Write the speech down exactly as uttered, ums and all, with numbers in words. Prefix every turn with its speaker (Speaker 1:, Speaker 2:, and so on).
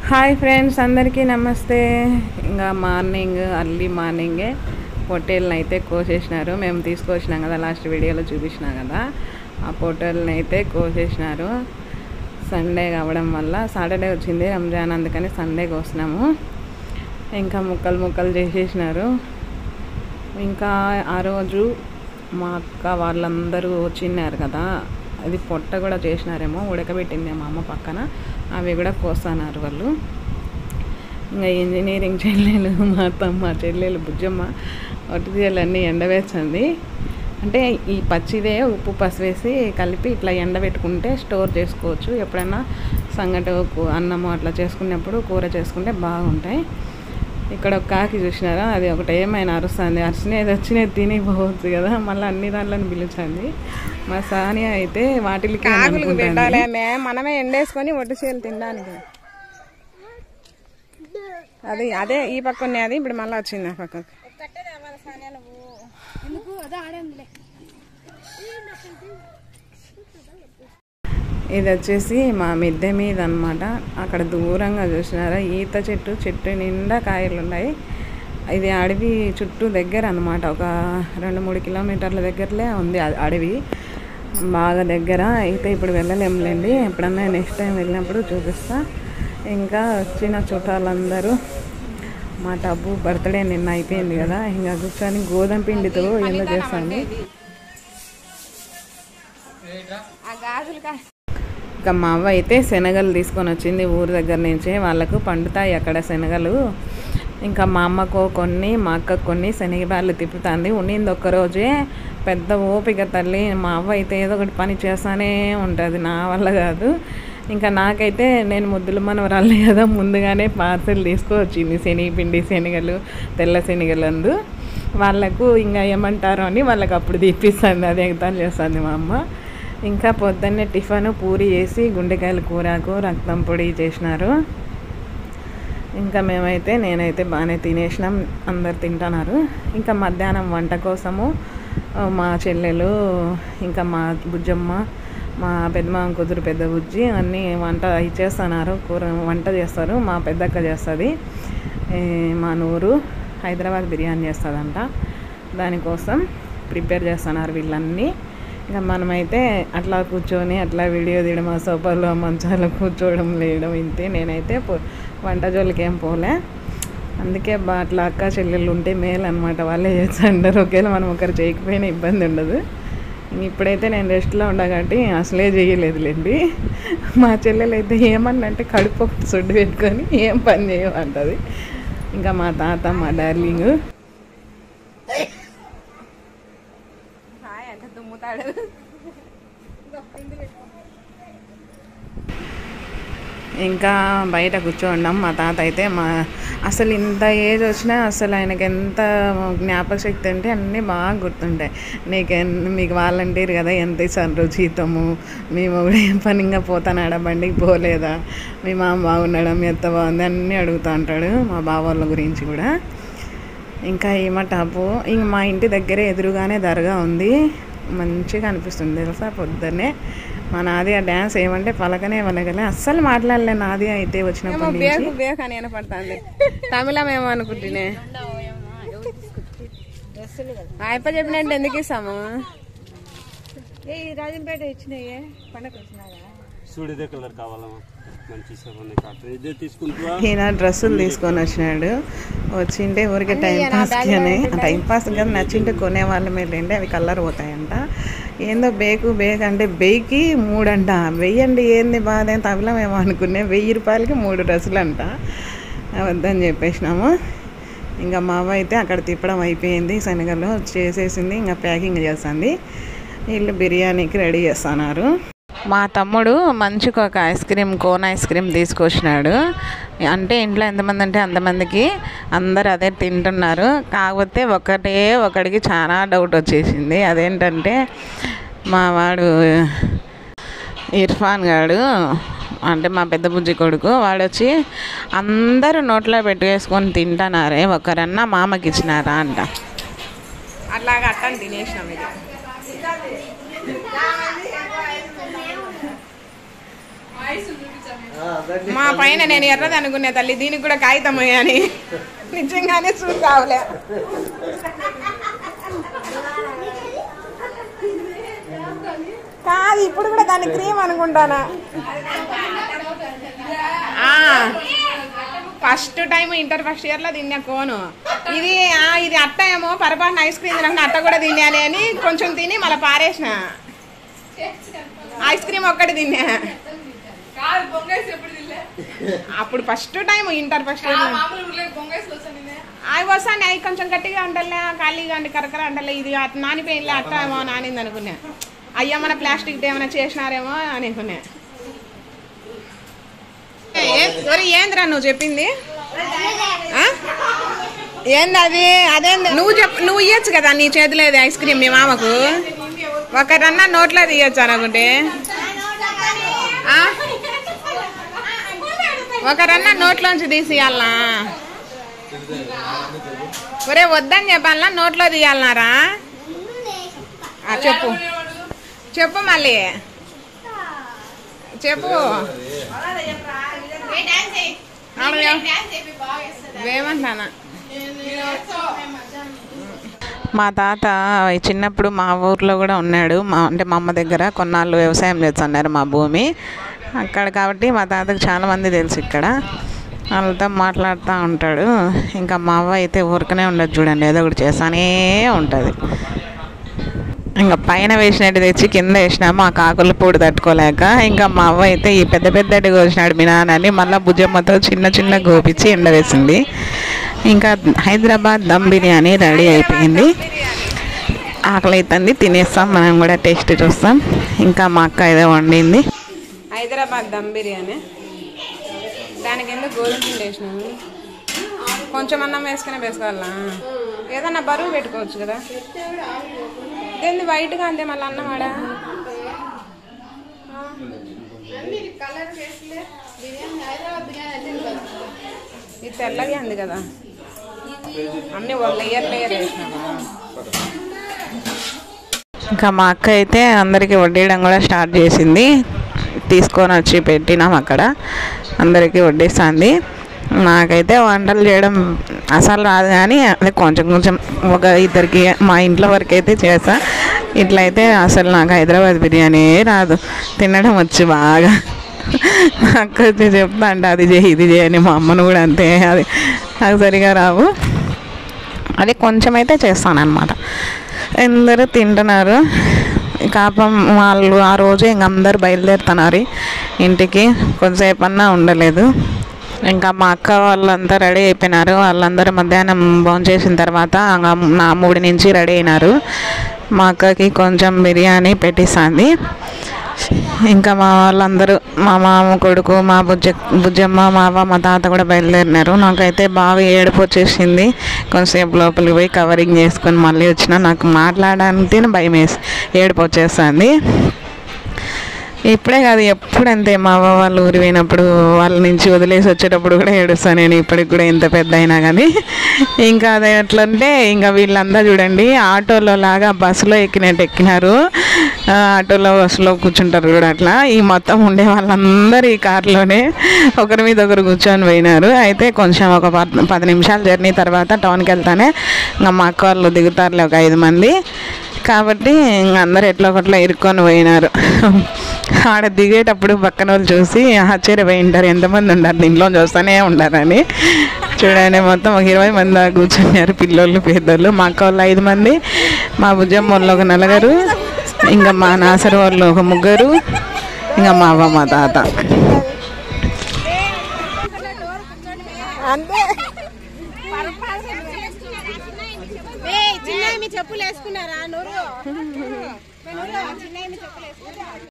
Speaker 1: Hi friends, అందరికీ నమస్తే. ఇంకా మార్నింగ్ అర్లీ మార్నింగే పొట్టేళ్ళని అయితే కోసేసినారు. మేము తీసుకొచ్చినాం కదా, లాస్ట్ వీడియోలో చూపించినాం కదా, ఆ పొట్టేళ్ళని అయితే కోసేసినారు. సండే కావడం వల్ల సాటర్డే వచ్చింది రంజాన్, అందుకని సండే కోసినాము. ఇంకా ముక్కలు ముక్కలు చేసేసినారు. ఇంకా ఆ రోజు మా అక్క వాళ్ళందరూ వచ్చినారు కదా, అది పొట్ట కూడా చేసినారేమో, ఉడకబెట్టింది మా అమ్మ పక్కన, అవి కూడా కోస్తున్నారు వాళ్ళు. ఇంకా ఇంజనీరింగ్ చెల్లెలు మా తమ్మ చెల్లెలు బుజ్జమ్మ ఒట్టిదీలన్నీ ఎండవేస్తుంది. అంటే ఈ పచ్చిదే ఉప్పు పసుపు వేసి కలిపి ఇట్లా ఎండబెట్టుకుంటే స్టోర్ చేసుకోవచ్చు. ఎప్పుడైనా సంగటి అన్నము అట్లా చేసుకున్నప్పుడు కూర చేసుకుంటే బాగుంటాయి. ఇక్కడ ఒక కాకి చూసినారా, అది ఒకటి ఏమైనా అరుస్తుంది. అరిచినది వచ్చినది తిని పోవచ్చు కదా, మళ్ళీ అన్ని దాంట్లోని పిలిచింది. మా సానియా అయితే వాటికి పెట్టాలి, మనమే ఎండేసుకొని ఒట్టి చీరలు తినడానికి. అది అదే ఈ పక్క ఉన్నది, ఇప్పుడు మళ్ళీ వచ్చింది ఆ పక్కకు. ఇది వచ్చేసి మా మిద్దె మీద అనమాట. అక్కడ దూరంగా చూసినారా ఈత చెట్టు, చెట్టు నిండా కాయలు ఉన్నాయి. ఇది అడవి చుట్టూ దగ్గర అనమాట, ఒక రెండు మూడు కిలోమీటర్ల దగ్గరలే ఉంది అడవి, బాగా దగ్గర. అయితే ఇప్పుడు వెళ్ళలేములేండి, ఎప్పుడన్నా నెక్స్ట్ టైం వెళ్ళినప్పుడు చూపిస్తా. ఇంకా వచ్చిన చుట్టాలందరూ, మా టబ్బు బర్త్డే నిన్న అయిపోయింది కదా, ఇంకా కూర్చొని గోధుమ పిండితో ఏందో చేస్తాను. ఇంకా మా అవ్వ అయితే శనగలు తీసుకొని వచ్చింది ఊరి దగ్గర నుంచి, వాళ్ళకు పండుతాయి అక్కడ శనగలు. ఇంకా మా అమ్మకు కొన్ని, మా అక్కకు కొన్ని శనగబాళ్ళు తిప్పుతుంది. ఉండింది ఒక్కరోజే, పెద్ద ఓపిక తల్లి. మా అవ్వ అయితే ఏదో ఒకటి పని చేస్తూనే ఉంటుంది, నా వల్ల కాదు. ఇంకా నాకైతే నేను ముద్దులు మనవరాలే కదా, ముందుగానే పార్సెల్ తీసుకువచ్చింది శనగపిండి, శనగలు, తెల్ల శనగలు అందు. వాళ్ళకు ఇంకా ఏమంటారో అని వాళ్ళకి అప్పుడు తిప్పిస్తుంది, అది ఎగతాలు చేస్తుంది మా అమ్మ. ఇంకా పొద్దున్నే టిఫన్ పూరి చేసి గుండెకాయల కూరకు రక్తం పొడి చేసినారు. ఇంకా మేమైతే నేనైతే బాగానే తినేసినాం, అందరు తింటున్నారు. ఇంకా మధ్యాహ్నం వంట కోసము మా చెల్లెలు, ఇంకా మా బుజ్జమ్మ, మా పెద్దమ్మ కూతురు పెద్ద బుజ్జి అన్నీ వంట ఇచ్చేస్తున్నారు. కూర వంట చేస్తారు, మా పెద్దక్క చేస్తుంది. మా నూరు హైదరాబాద్ బిర్యానీ చేస్తుందంట, దానికోసం ప్రిపేర్ చేస్తున్నారు వీళ్ళన్నీ. ఇంకా మనమైతే అట్లా కూర్చొని అట్లా వీడియో తీయడం, ఆ సోఫాలో మంచాలు కూర్చోవడం లేయడం ఇంతే. నేనైతే వంట జోలికి ఏం పోలే, అందుకే బా అట్లా అక్క చెల్లెళ్ళు ఉంటే మేలు అనమాట, వాళ్ళే చేస్తుంటారు. ఒకేలా మనం ఒకరు చేయకపోయినా ఇబ్బంది ఉండదు. ఇప్పుడైతే నేను రెస్ట్లో ఉండా కాబట్టి అసలే చేయలేదులేండి. మా చెల్లెలు అయితే ఏమన్నంటే కడుపు ఒకటి సొడ్డు పెట్టుకొని ఏం పని చేయమంటుంది. ఇంకా మా తాత, మా డార్లింగ్ అంటే దుమ్ముతాడు. ఇంకా బయట కూర్చోండాం. మా తాత అయితే మా అసలు ఇంత ఏజ్ వచ్చినా అసలు ఆయనకి ఎంత జ్ఞాపక శక్తి అంటే అన్నీ బాగా గుర్తుంటాయి. నీకు మీకు వాలంటీర్ కదా, ఎంత ఇస్తారు జీతము, మేము కూడా ఏం పని ఇంకా పోతానాడా, బండికి పోలేదా, మీ మామ బాగున్నాడా, మీ అత్త బాగుంది అన్నీ అడుగుతూ ఉంటాడు, మా బావ వాళ్ళ గురించి కూడా. ఇంకా ఏమ టాపు ఇంక మా ఇంటి దగ్గరే ఎదురుగానే దర్గా ఉంది, మంచిగా అనిపిస్తుంది తెలుసా. పొద్దున్నే మా నాదియా డ్యాన్స్ ఏమంటే పలకనే పలకలే, అస్సలు మాట్లాడలే. నాదియా అయితే వచ్చినప్పుడు బేకు బేకు అని వినపడుతుంది, తమిళం ఏమో అనుకుంటునే. ఆయప్ప చెప్పినట్టు ఎందుకు ఇస్తాము, రాజంపేట ఇచ్చినాయే పండగ వచ్చినాయా. ఈయన డ్రెస్సులు తీసుకొని వచ్చినాడు, వచ్చింటే ఊరికే టైంపాస్కి అని. టైంపాస్ కదా, నచ్చింటే కొనేవాళ్ళమే లేండి, అవి కలర్ పోతాయంట. ఏందో బేకు బేక్ అంటే వెయ్యికి మూడు అంట. వెయ్యండి ఏంది బాధ, తమిళమేమో అనుకునే, వెయ్యి రూపాయలకి మూడు డ్రెస్సులు అంట. వద్దని చెప్పేసినాము. ఇంకా మా అవ్వ అయితే అక్కడ తిప్పడం అయిపోయింది, శనగలు చేసేసింది, ఇంకా ప్యాకింగ్ చేస్తుంది. వీళ్ళు బిర్యానీకి రెడీ చేస్తున్నారు. మా తమ్ముడు మంచిగా ఒక ice cream, cone ice cream తీసుకొచ్చినాడు. అంటే ఇంట్లో ఎంతమంది అంటే అంతమందికి అందరు అదే తింటున్నారు. కాకపోతే ఒకటే ఒకడికి చాలా డౌట్ వచ్చేసింది. అదేంటంటే మా వాడు ఇర్ఫాన్ గాడు, అంటే మా పెద్ద బుజ్జి కొడుకు, వాడు వచ్చి అందరూ నోట్లో పెట్టువేసుకొని తింటున్నారే, ఒకరన్నా మామకి ఇచ్చినారా అంట. అట్లాగా అట్టని తినేసినాం. ఇది మా పైన నేను ఎర్రది అనుకునే తల్లి, దీనికి కూడా కాగితం అని నిజంగానే చూసావులే. కాదు ఇప్పుడు కూడా దాన్ని క్రీమ్ అనుకుంటానా. First time inter first year లో తిన్నా కోను. ఇది ఇది అట్ట ఏమో పొరపాటున ఐస్ క్రీమ్ తినకుండా అట్ట కూడా తినాలి అని కొంచెం తిని మళ్ళీ పారేసిన. ఐస్ క్రీమ్ ఒక్కటి తిన్నా. అప్పుడు first time inter first year అవి వస్తాను. అవి కొంచెం గట్టిగా అంటలే, ఖాళీగా అంటే కరకర అంటలే. ఇది నానిపోయినలే అట్ట ఏమో నానింది అనుకున్నా. అయ్యా మన ప్లాస్టిక్ ఏమైనా చేసినారేమో అనుకున్నా. ఏంద్రా నువ్వు చెప్పింది? ఏంది అది? అదేంది నువ్వు చెప్ నువ్వు ఇయ్యచ్చు కదా నీ చేతిలో ఐస్ క్రీమ్ మీ మామకు. ఒకరన్నా నోట్లో తీయచ్చు అనుకుంటే, ఒకరన్నా నోట్లోంచి తీసియాలనా? ఒరే వద్దని చెప్పాలనా నోట్లో తీయాలన్నారా? చెప్పు చెప్పు మళ్ళీ చెప్పు. ఏమంటానా? మా తాత చిన్నప్పుడు మా ఊర్లో కూడా ఉన్నాడు. మా అంటే మా అమ్మ దగ్గర కొన్నాళ్ళు వ్యవసాయం చేస్తున్నారు మా భూమి అక్కడ. కాబట్టి మా తాతకు చాలామంది తెలుసు ఇక్కడ. వాళ్ళతో మాట్లాడుతూ ఉంటాడు. ఇంకా మా అవ్వ అయితే ఊరికనే ఉండదు చూడండి, ఏదో ఒకటి చేస్తానే ఉంటుంది. ఇంకా పైన వేసినట్టు తెచ్చి కింద వేసినాము ఆ కాకుల పూడి తట్టుకోలేక. ఇంకా మా అవ్వ అయితే ఈ పెద్ద పెద్దటి కోసినాడు మీ నాన్నని మళ్ళీ భుజమ్మతో చిన్న చిన్న గోపించి ఎండవేసింది. ఇంకా హైదరాబాద్ దమ్ బిర్యానీ రెడీ అయిపోయింది. ఆకలి అవుతుంది, తినేస్తాం మనం కూడా, టేస్ట్ చూస్తాం. ఇంకా మా అక్క ఏదో వండింది హైదరాబాద్ దమ్ బిర్యానీ. దానికి ఎందుకు గోధుమ పిండి వేసినాము, కొంచెం అన్నం వేసుకునే వేసుకోవాలా? ఏదన్నా బరువు పెట్టుకోవచ్చు కదా. ఏంది వైట్గా అంతే మళ్ళీ అన్నం ఆడ ఇది తెల్లగా ఉంది కదా, అన్నీ ఒక లేయర్ లేయర్ వేసినావా? ఇంకా మా అక్క అయితే అందరికీ వడ్డీయడం కూడా స్టార్ట్ చేసింది. తీసుకొని వచ్చి పెట్టినాం అక్కడ, అందరికీ వడ్డిస్తుంది. నాకైతే వంటలు చేయడం అసలు రాదు, కానీ అదే కొంచెం కొంచెం ఒక ఇద్దరికి మా ఇంట్లో వరకు అయితే చేస్తా. ఇట్లయితే అసలు నాకు హైదరాబాద్ బిర్యానీ రాదు, తినడం వచ్చి బాగా. అక్క వచ్చి చెప్తా అంటే అది చేయి ఇది చేయని, మా అమ్మను కూడా అంతే, అది నాకు సరిగా రావు. అది కొంచెం అయితే చేస్తాను అనమాట. అందరూ తింటున్నారు. కాపం వాళ్ళు ఆ రోజు ఇంక అందరు బయలుదేరుతున్నారు ఇంటికి, కొంతసేపు అన్నా ఉండలేదు. ఇంకా మా అక్క వాళ్ళంతా రెడీ అయిపోయినారు. వాళ్ళందరూ మధ్యాహ్నం భోంచేసిన తర్వాత నా మూడు నుంచి రెడీ అయినారు. మా అక్కకి కొంచెం బిర్యానీ పెట్టిస్తుంది. ఇంకా మా వాళ్ళందరూ మా మామ కొడుకు, మా బుజ్జ బుజ్జమ్మ మా అవ్వ మా తాత కూడా బయలుదేరినారు. నాకైతే బాగా ఏడుపు వచ్చేసింది. కొంతసేపు లోపలికి పోయి కవరింగ్ చేసుకొని మళ్ళీ వచ్చిన. నాకు మాట్లాడడానికి భయం వేసి ఏడుపు వచ్చేస్తుంది. ఇప్పుడే కాదు ఎప్పుడంతే, మా అవ్వ వాళ్ళు ఊరి పోయినప్పుడు వాళ్ళ నుంచి వదిలేసి వచ్చేటప్పుడు కూడా ఏడుస్తాను నేను, ఇప్పటికి కూడా ఎంత పెద్ద అయినా కానీ. ఇంకా అది ఎట్లంటే ఇంకా వీళ్ళంతా చూడండి ఆటోలో లాగా బస్సులో ఎక్కినట్టు ఎక్కినారు. ఆటోలో బస్సులో కూర్చుంటారు కూడా అట్లా. ఈ మొత్తం ఉండే వాళ్ళందరూ ఈ కారులోనే ఒకరి మీద ఒకరు కూర్చొని పోయినారు. అయితే కొంచెం ఒక పది నిమిషాల జర్నీ తర్వాత టౌన్కి వెళ్తానే ఇంకా మా అక్క వాళ్ళు దిగుతారులే ఒక ఐదు మంది. కాబట్టి ఇంక అందరు ఎట్లా ఒకట్లా ఇరుక్కొని పోయినారు. ఆడ దిగేటప్పుడు పక్కన వాళ్ళు చూసి ఆశ్చర్యపోయి ఉంటారు, ఎంతమంది ఉంటారు దీంట్లో చూస్తూనే ఉంటారని. చూడండి మొత్తం ఒక ఇరవై మంది దాకా కూర్చున్నారు, పిల్లోళ్ళు పెద్దోళ్ళు. మా అక్క వాళ్ళు ఐదు మంది, మా భుజమ్మ వాళ్ళు ఒక నలుగురు, ఇంకా మా నాసరు వాళ్ళు ఒక ముగ్గురు, ఇంకా మా అవ్వ మా తాత. చెప్పులు వేసుకున్నారా?